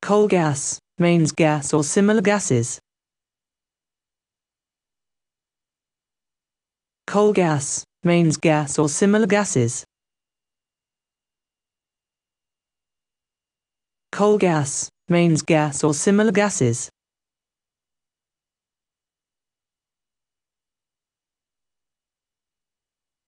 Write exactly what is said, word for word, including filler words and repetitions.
Coal gas, mains gas or similar gases. Coal gas, mains gas or similar gases. Coal gas, mains gas or similar gases.